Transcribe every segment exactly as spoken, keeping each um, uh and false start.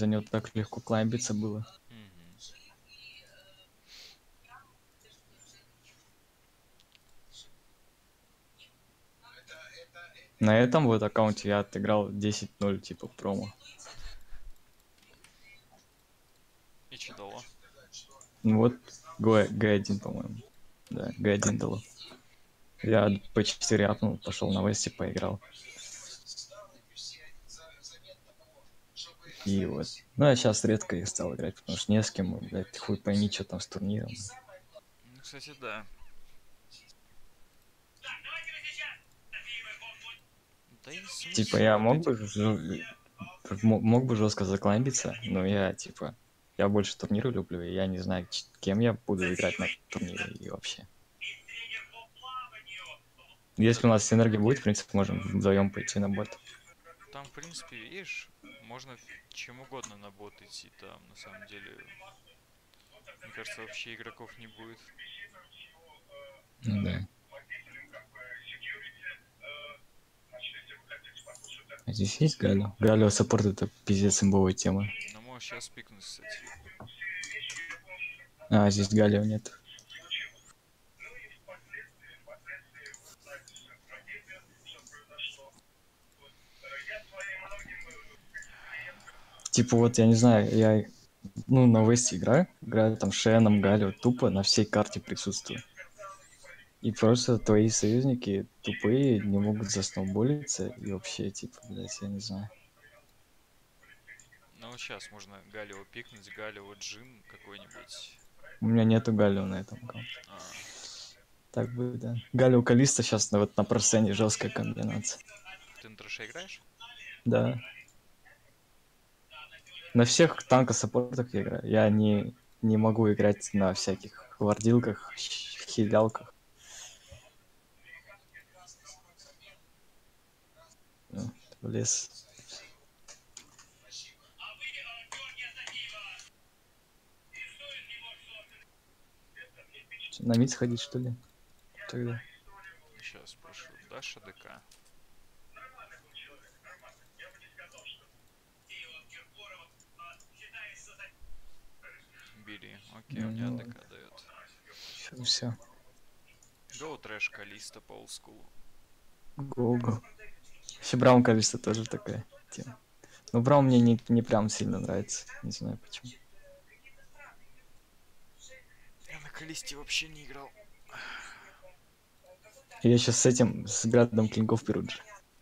За него так легко кламбиться было. Мгм. На этом вот аккаунте я отыграл десять ноль, типа промо. И че дало? Ну вот, Г один, по-моему. Да, Г один дало. Я П четыре апнул, пошел на Весте, поиграл. И вот. Ну, я сейчас редко их стал играть, потому что не с кем, блядь, хуй пойми, что там с турниром. Ну, кстати, да. Да и Типа, смысл я вот мог бы, этих... ж- мо- мог бы жестко закламбиться, но я, типа, я больше турниры люблю, и я не знаю, ч- кем я буду играть на турнире и вообще. Если у нас синергия будет, в принципе, можем вдвоем пойти на бот. Там, в принципе, видишь, можно в- чем угодно на бот идти. Там, на самом деле, мне кажется, вообще игроков не будет. Ну да. А здесь есть Галио? Галио саппорт — это пиздец имбовая тема. Но можешь сейчас пикнуть, кстати. А, здесь Галио нет. Типа вот, я не знаю, я, ну, на Весте играю, играю там Шеном, Галио, тупо на всей карте присутствую. И просто твои союзники тупые, не могут засноуболиться, и вообще, типа, блядь, я не знаю. Ну, вот сейчас можно Галио пикнуть, Галио Джин какой-нибудь. У меня нету Галио на этом аккаунте. А, Так бы, да. Галио Калиста сейчас на, вот на просцене жесткая комбинация. ты на трэше играешь? Да. На всех танкосаппортах я играю. Я не, не могу играть на всяких вардилках, щ- хилялках. Ну, в лес. Чё, на мид сходить, что ли? Тогда. Сейчас спрошу. Даша ДК. Бери. Окей, у меня Ну, ДК дает. все, все. Гоу трэш Калиста по олдскулу. Го-го. Еще Браун Калиста тоже такая тема. Но Браун мне не, не прям сильно нравится. Не знаю почему. Я на Калисте вообще не играл. Я сейчас с этим, с градом клинков Перуджи.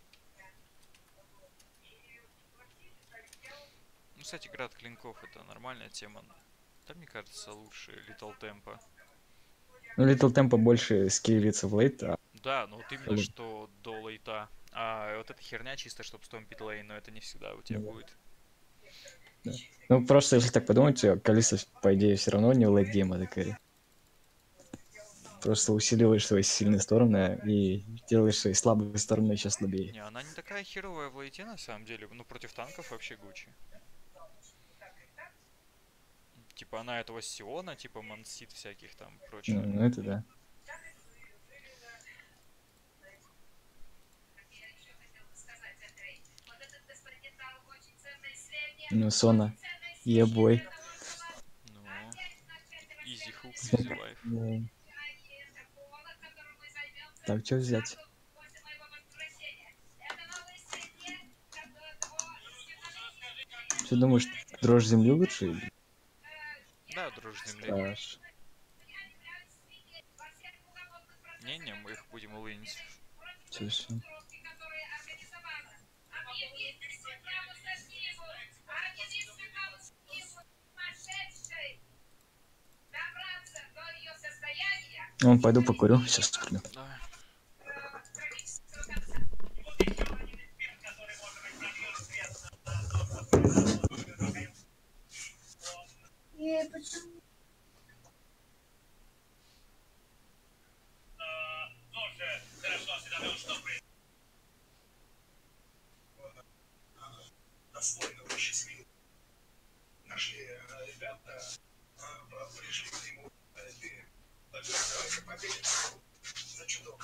Ну, кстати, Град Клинков это нормальная тема. Да, мне кажется, лучше Little Tempo. Ну, Little Tempo больше скиллится в лейт, а Да, но вот именно Hello. что до лейта. А вот эта херня чисто, чтобы стомпить лейн, но это не всегда у тебя Ну, будет. да. Ну, просто если так подумать, Калиста, по идее, все равно не лейт гейм AD. Просто усиливаешь свои сильные стороны и делаешь свои слабые стороны еще слабее. Не, она не такая херовая в лейте на самом деле. Ну, против танков вообще Гуччи. Типа она этого Сиона, типа Мансит всяких там Ну, прочее. ну, это да. Ну, Сона. Ебой. Ну, easy hook, easy life. Да. Так, что взять? Что думаешь, дрожь земли лучше или Да, дрожь земли. страж? Не-не, мы их будем лынить. Чё ещё? Ну, пойду покурю, сейчас куплю. Да. Нашли ребята, пришли к нему, за чудом.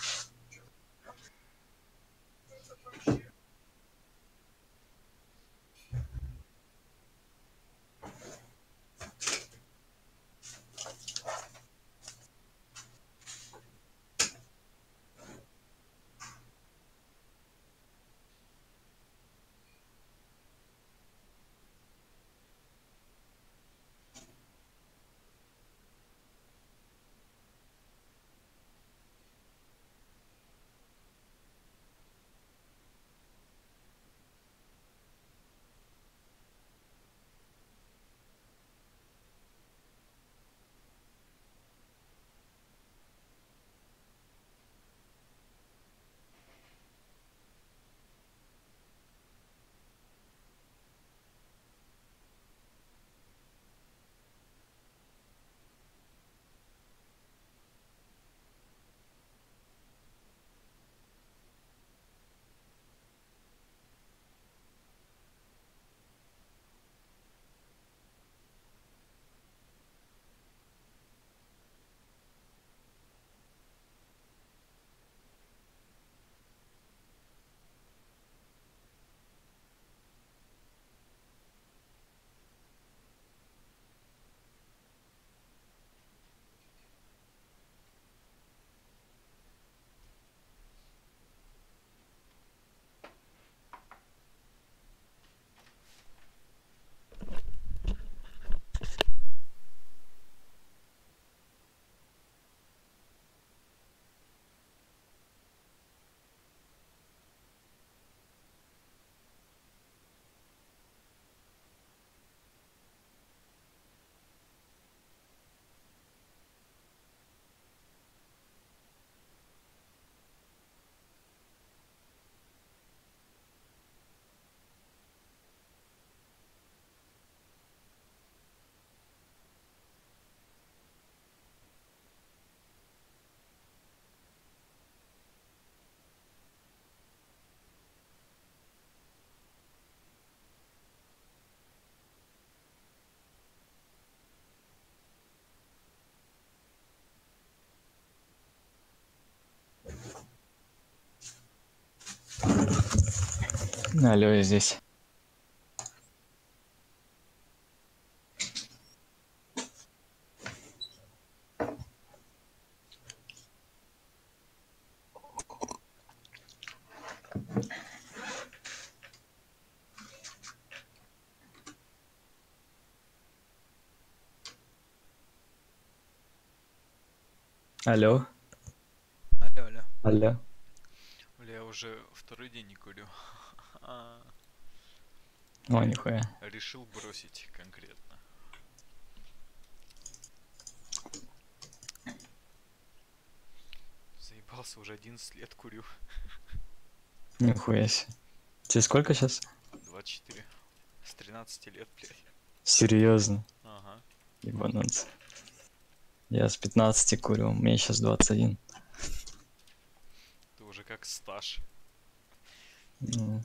Алло, я здесь. Алло, Алло, алло. алло. Бля, я уже второй день не курю. А, О, нихуя. решил бросить конкретно. Заебался, уже одиннадцать лет курю. Нихуя себе. Тебе сколько сейчас? двадцать четыре. С тринадцати лет, блядь. Серьезно? Ага. Ебануться. Я с пятнадцати курю, мне сейчас двадцать один. Ты уже как стаж. Ну.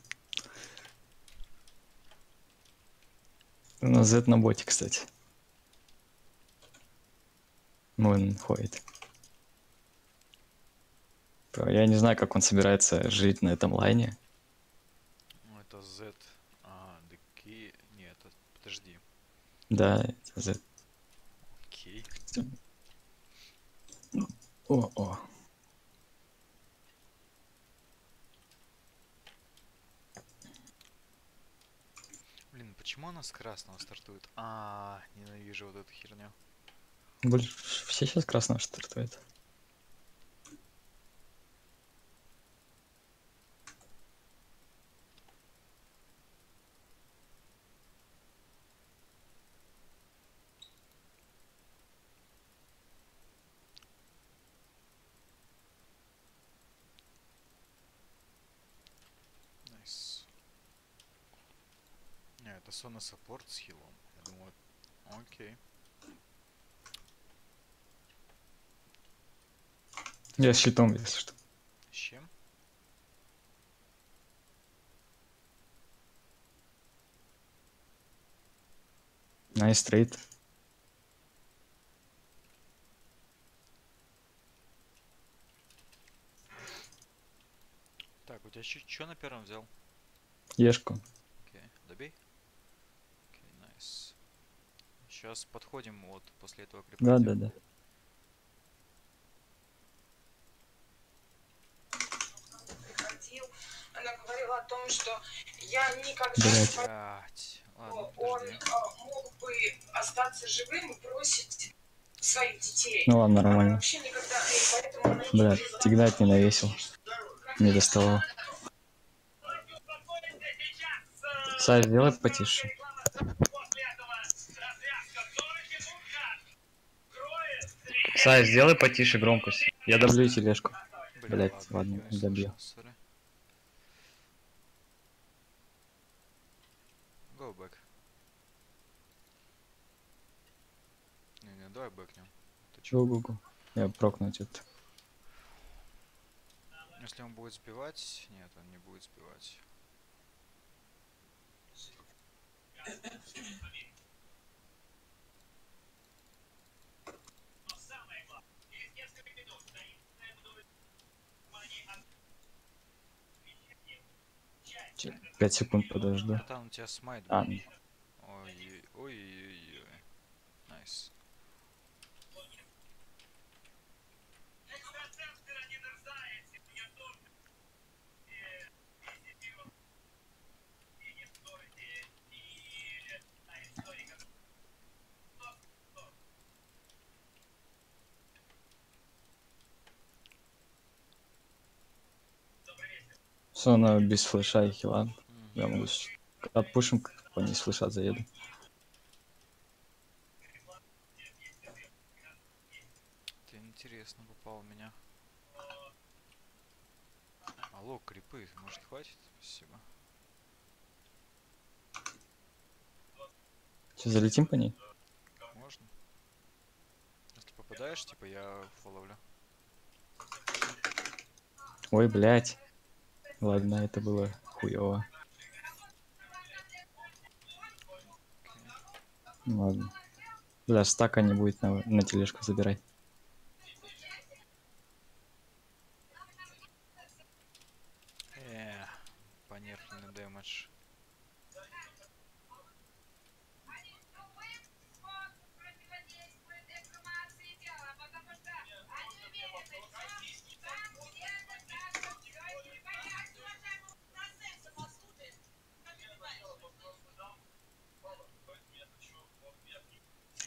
На Z на боте, кстати. Он ходит. Я не знаю, как он собирается жить на этом лайне. Ну, это Z. А, дк... Нет, это... Подожди. Да, это Z. Окей. О, о. Блин, почему она с красного стартует? А, ненавижу вот эту херню. Больше все сейчас красного стартует. Найс. Не, это Sona саппорт с хилом. Я думаю, окей. Я с щитом, если что. С чем? Найс трейд. Так, у тебя что на первом взял? Ешку. Окей, добей. Окей, найс. Сейчас подходим вот после этого крипа. Да, идём. да, да. Приходил, она говорила о том, что я никогда Блядь. не Блять. Ладно, он подожди. а, мог бы остаться живым и бросить своих детей. Ну ладно, Она нормально. вообще никогда, и поэтому она не Бля, говорила, тигнать не навесил. Не доставал. Саш, сделай потише. Саш, сделай потише громкость. Я доблю тележку. Бля, Блять, ладно, ладно, я не добью. слушал, сори. Go back. Не, не, давай бэкнем. Ты чё? Гу-гу-гу. Я прокнуть это. Если он будет сбивать... Нет, он не будет сбивать. Че, Пять секунд подожду. А там у тебя смайт А, был. Ой, ой, ой, ой. Найс. все, она без флеша и хила. Мгм. Я могу с- отпушим, по ней с флеша заеду. Ты интересно попал в меня. Алло, крипы, может хватит? Спасибо. Че, залетим по ней? Можно? Если попадаешь, типа я фоловлю. Ой, блядь. Ладно, это было хуёво. Ну ладно. Бля, стака не будет на, на тележку забирай. Э, понерфленный дэмэдж.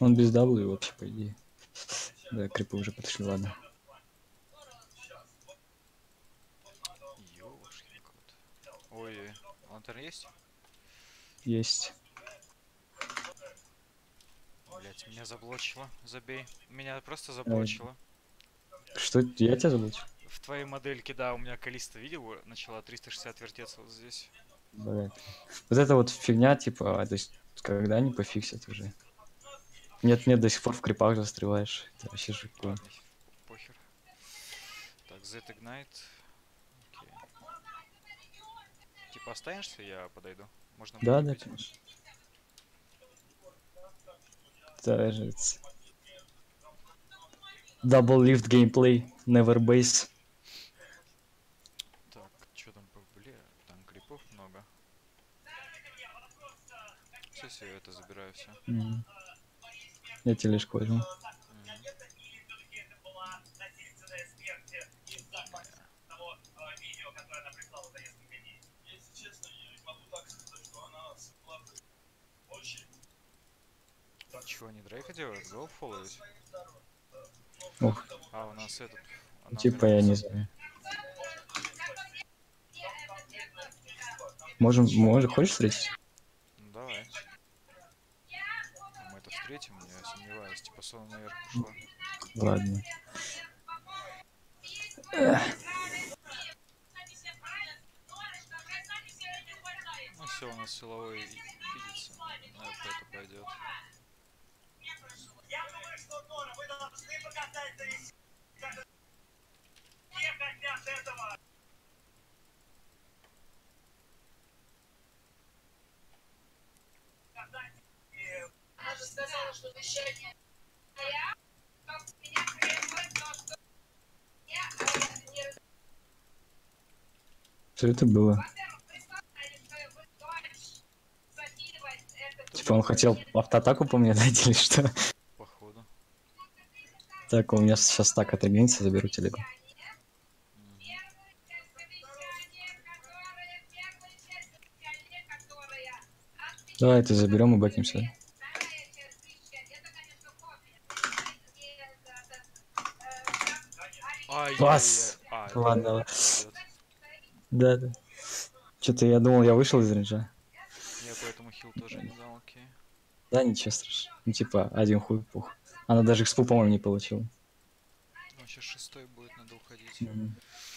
Он без W вообще, по идее. Да, крипы уже подошли, ладно. Ёшкин кот. Ой, лантерн есть? Есть. Блять, меня заблочило. Забей. Меня просто Э, заблочило. Что, я тебя заблочил? В твоей модельке, да, у меня Калиста, видел, начала триста шестьдесят вертеться вот здесь. Блядь. Вот это вот фигня, типа, а, то есть, когда они пофиксят уже? Нет, нет, до сих пор в крипах застреваешь. Это вообще жутко. Ладно, похер. Так, Z Ignite. Окей. Типа останешься, я подойду. Можно Да, будет да, убить. конечно. Даже Double lift gameplay, never base. Так, что там по... Бля, там крипов много. Все, все, это забираю все. Мгм. Я тележку возьму. Чего, не Дрейка делают? Гол фолловить? Ух, А, у нас этот... Она типа я не умирает. знаю. Можем, можем, хочешь встретить? Ну давай. А мы это встретим, я сомневаюсь. Типа Сона наверх ушла. Ладно. Ну все, у нас силовой видится. На это пойдет. Я думаю, что Тора, вы должны показать зависимость. Все хотят этого. Она же сказала, что обещание. А я, как меня требует то, что я э, не Что это было? во-первых, представляю, что я буду дочь запитывать это. Типа он хотел автоатаку по мне дать или что? Походу. Так, у меня сейчас так отодвинется, заберу телегу. Мгм. Первая часть обещания, которая, первая часть обещания, которая от меня Давай это заберем и бэкнемся. вторая часть обещания, это, конечно, копия. Не это, э, Ай-яй-яй. Пас! А, это Ладно, ладно. пойдет. Да, да. Что-то я думал, я вышел из рейнджа. Я поэтому хил тоже не дал, окей. Да, ничего страшного. Ну, типа, один хуй пух. Она даже экспу, по-моему, не получила. Ну, сейчас шестой будет, надо уходить. Мгм.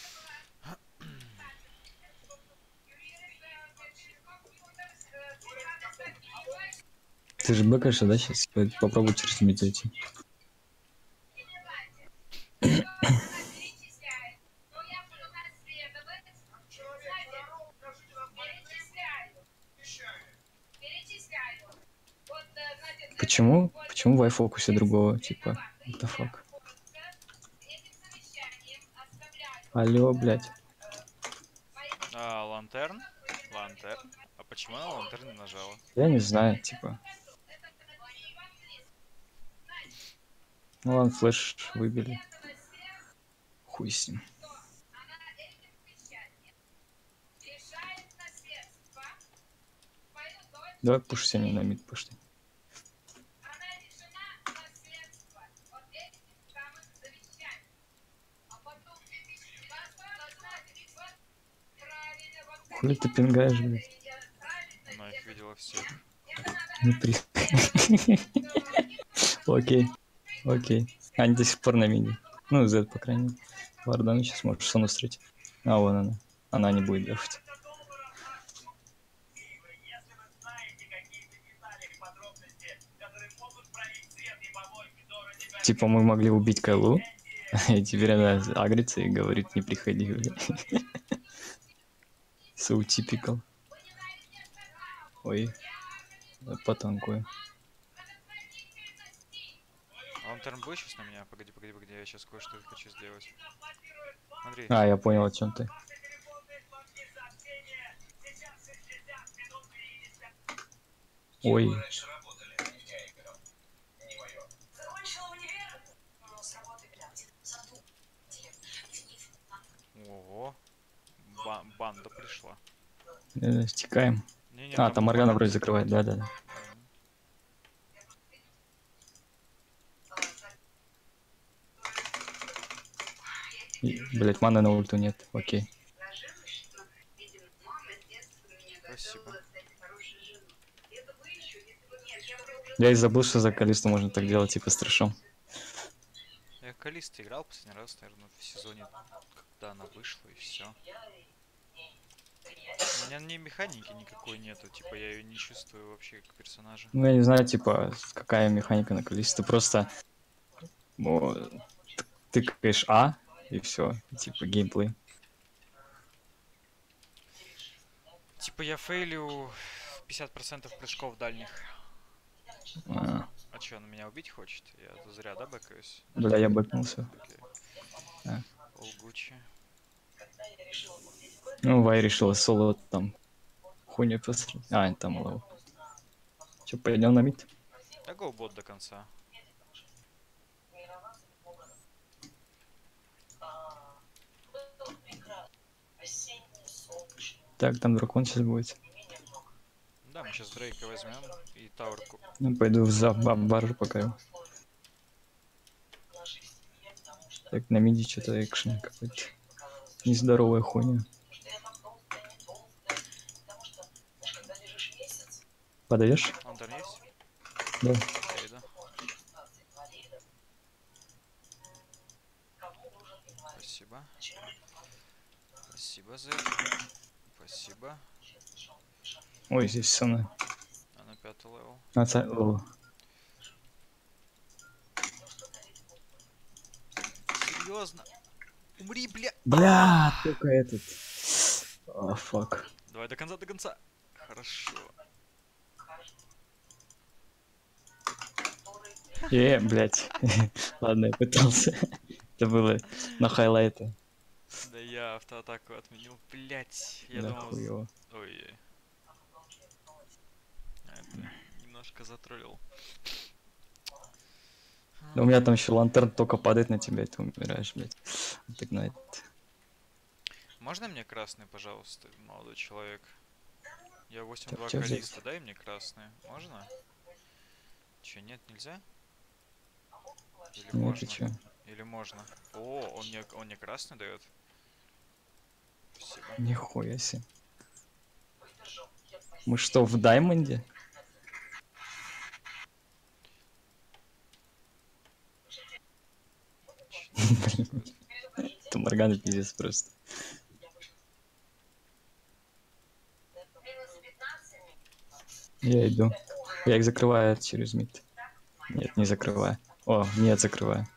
Ты же бэкаешься, да, сейчас? Попробуй через мид зайти. перечисляет. Но я буду наследовать. Перечисляю. Перечисляю. Вот, э, значит, Почему? Почему в айфокусе другого? Типа, what the fuck? этим совещанием оставляю. Алло, блядь. А, лантерн? Лантерн? А почему она лантерн не нажала? Я не знаю, типа. Ну ладно, флеш выбили. Хуй с ним. Она этим совещанием решает наследство. Мою дочь, Давай пуш сегодня на мид пошли. она лишена наследства от этих самых завещаний. А потом вас должна вот правильно вот Хули ты пингаешь, блядь? Она их видела всех. Не при... Окей. Окей. Они до сих пор на миде. Ну, Z, по крайней мере. Вардан сейчас можешь Сону встретить. А, вон она. Она не будет дефать. Если вы знаете какие-то детали и подробности, которые могут пролить свет и помочь Дора тебя... Типа мы могли убить Кайлу, и теперь она агрится и говорит, не приходи. So typical. Ой. Потанкую. А лантерн будет сейчас на меня? Погоди, погоди, погоди, я сейчас кое-что хочу сделать. Смотри. А, я понял, о чем ты. Ой. закончила универ, но с работы бля, где-то в саду, Ого. Ба- банда пришла. Э, Стекаем. Не-не, А, там Моргана вроде закрывает, да-да-да. Мгм. Блять, маны на ульту нет. Окей. Спасибо. Я и забыл, что за Калисту можно так делать, типа с трэшом. Я Калиста играл последний раз, наверное, в сезоне, когда она вышла, и все. У меня не механики никакой нету, типа я ее не чувствую вообще как персонажа. Ну, я не знаю, типа, какая механика на Калисте. Ты просто ну, тыкаешь А, и все. Типа, геймплей. Типа я фейлю пятьдесят процентов прыжков дальних. А, А чё, он меня убить хочет? Я тут зря, да, бэкаюсь? бля, я бэкнулся. Окей. А. Полгучи. Ну, Вай решила соло там хуйню посмотреть. А, там лоу. Че, пойдем на мид? Да го бот до конца. Так, там дракон сейчас будет. Да, мы сейчас Дрейка возьмем и Таурку. Ну, пойду в за баржу пока. Так, на миде что-то экшен какой-то. Нездоровая хуйня. Подаешь? Он там есть? Да. Я иду. Спасибо. Спасибо за это. Спасибо. Ой, здесь сцена. А на пятый левел. На ца- лоу. Серьезно? Умри, бля! Бля, только этот. А, фак. Давай до конца, до конца. Хорошо. Э, блядь. Ладно, я пытался. Это было на хайлайты. Да я автоатаку отменил. Блять, я Да думал... хуёво. Ой-ой. Это немножко затроллил. Да у меня там еще лантерн только падает на тебя, и ты умираешь, блядь. Отогнать. Можно мне красный, пожалуйста, молодой человек? Я восемь Так, два чё взять? Калиста, дай мне красный. Можно? Че, нет, нельзя? Или Нет, можно? ты чё? Или можно? О, он мне, он мне красный дает. Спасибо. Нихуя себе. Мы что, в Даймонде? Блин, это Моргана пиздец просто. Я иду. Я их закрываю через мид. Нет, не закрываю. О, нет, закрываю.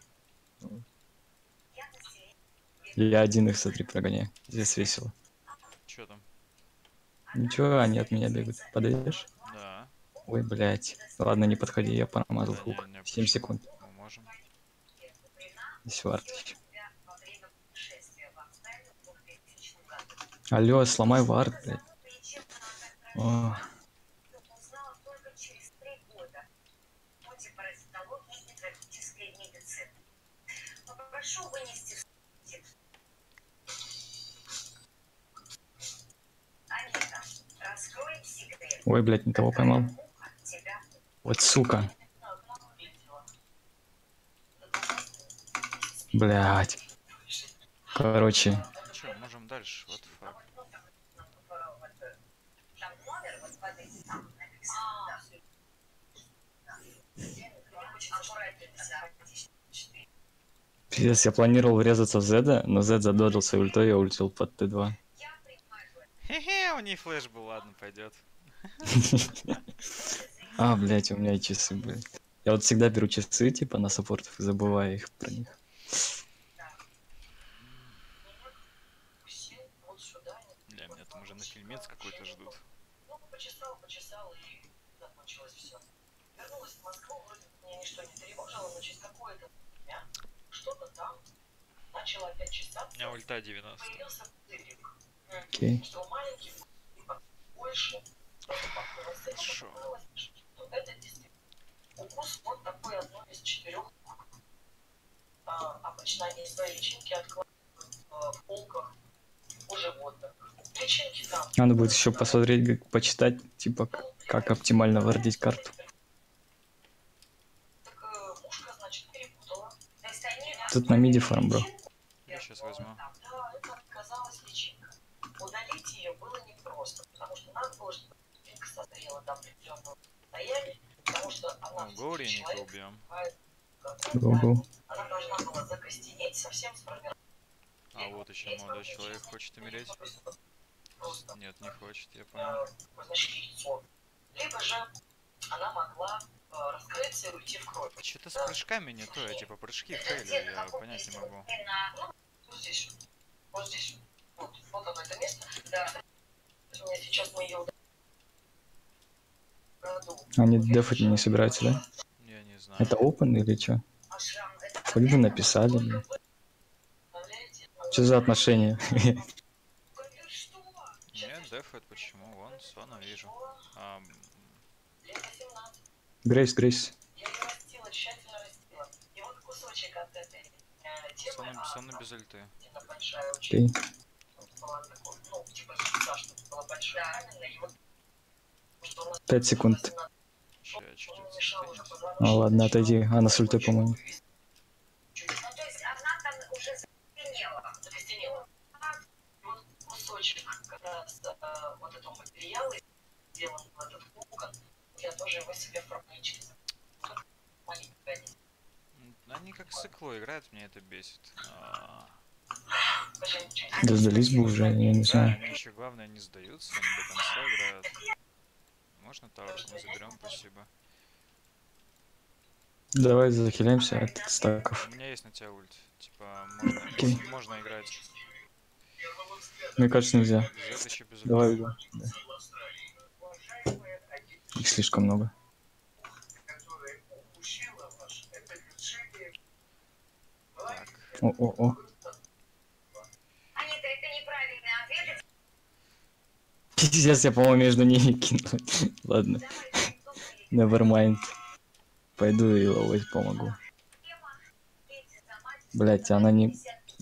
Я один их, смотри, прогоняю. Здесь весело. Че там? Ничего, они от меня бегают. Подойдешь? Да. Ой, блядь. Ладно, не подходи, я промазал Да хук. не, не, семь почему? секунд. Мы можем. Здесь вард еще. Алло, сломай вард, блядь. О, Попрошу вынести в Анита, раскрой секрет. ой, блядь, не того поймал. Тебя Вот сука. Блядь. Короче, Че, можем дальше. What the fuck? там номер вот под этим там написано. пиздец, я планировал врезаться в Зеда, но Зед задоджил свою ультой, я улетел под Т два. Хе-хе, у них флеш был, ладно, пойдет. А, блядь, у меня и часы, блядь. Я вот всегда беру часы, типа, на саппортов и забываю их про них. Бля, меня там уже на фильмец какой-то ждут. Ну, почесал, почесал и закончилось все. Вернулась в Москву, вроде меня ничто не тревожило, но через какое-то время что-то там начало опять чесаться. У меня ульта девяносто. Появился дырик. Окей. Что маленький, типа, больше. Хорошо. Что это действительно укус вот такой одной из четырех. А, обычно они свои личинки откладывают в полках у животных. Личинки там. Надо будет еще посмотреть, как- почитать, типа, к- как оптимально вардить карту. Так, э, мушка, значит, перепутала. То есть они Тут на миди фарм, бро. Я сейчас возьму до определенного состояния, потому что она Ну, говори, не человек, убьем. Го-го. она должна была закостенеть, совсем сформировать. А вот еще молодой человек хочет умереть. Нет, не хочет, я понял. Значит, яйцо. Либо же она могла э, раскрыться и уйти в кровь. Что-то с прыжками не то, я типа прыжки фейлю, я понять не могу. Вот здесь, вот здесь, вот, вот оно, это место. Да, у меня сейчас мы ее Они дефать не собираются, да? Я не знаю. Это open или что? Хоть бы написали. блин. Что за отношения? Нет, дефает почему? Вон, сона вижу. А, Грейс, Грейс. Я ее растила, тщательно растила. И вот кусочек от этой э, темы, сона, а сона она Э, без альты. действительно большая очень. Окей. Была такой, ну, типа яйца, чтобы была большая. Именно, и вот, что у нас Пять секунд. Ща я чуть он мешал уже отстынет. позвоночник. А, ладно, отойди. Она с ультой, по-моему. Ну, то есть она там уже закостенела. Закостенела. Вот кусочек как раз э, вот этого материала сделан в этот кокон. Я тоже его себе в формничке запихнула. Маленький один. М, Они как с иклой играют, мне это бесит. А, Скажи, ничего Да сдались бы уже, я не да, знаю. они еще главное не сдаются, они до конца играют. Можно таурку мы заберем, спасибо. Давай захиляемся от У стаков. меня есть на тебя ульт. Типа, можно, Окей. можно, можно играть. Мне кажется, нельзя. Зед еще без Давай, ульты. да. Да. Их слишком много. которое упустило вас, это движение Так. О-о-о. Анита, это неправильный ответ. Сейчас я, по-моему, между ними кину. Ладно. Давай, Nevermind. Пойду и ловить помогу. Блять, она не...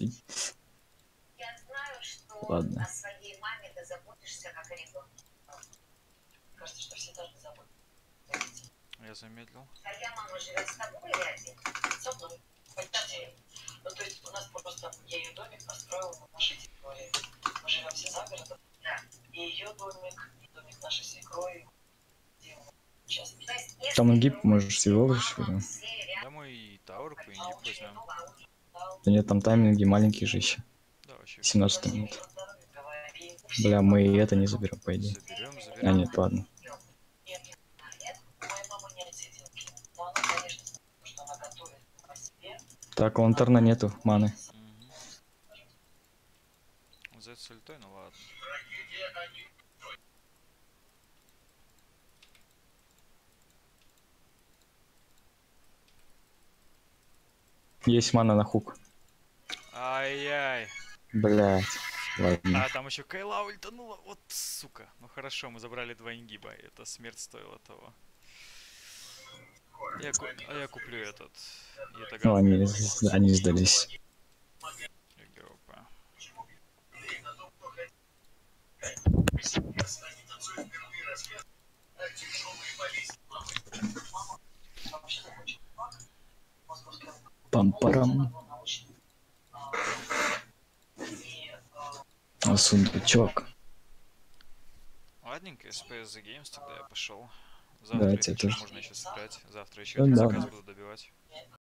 Я знаю, что Ладно. о своей маме ты заботишься как о ребенке. кажется, что все должны заботиться. Я замедлил. Твоя мама живет с тобой или один? Со мной. Почти. Ну, то есть у нас просто, я ее домик построила на нашей территории. Мы живем все за городом. Да. И ее домик, и домик нашей свекрови. Где мы сейчас. То есть, если Там ингиб, вдруг можешь его мама, выжить, видимо. все рядом, Да мы и таурку, и А ингиб он же возьмем. дал. Да нет, там тайминги маленькие же еще. Да, вообще. семнадцать минут. Здоровье говори. Бля, мы и это не заберем, по идее. Заберем, А заберем. нет, ладно. Нет, нет, нет. У моей мамы нет сиденки. Но она, конечно, знает, что она готовит по себе. Так, лантерна нету, маны. Угу. Зед с ультой, ну ладно. Есть мана на хук. Ай-яй. Блять. Ладно. А, там еще Кайла ультанула. Вот, сука. Ну хорошо, мы забрали два ингиба. Это смерть стоила того. Я ку- а я куплю этот. Ну, Ятаган. они, они сдались. Группа. Вообще-то очень факт. Московская Пам-парам. И, э, А, сундучок. Ладненько, эс пи эс The Games, тогда я пошел. Да, Завтра, тебе если что, тоже. можно еще сыграть. Завтра еще Ну один да. заказ буду добивать.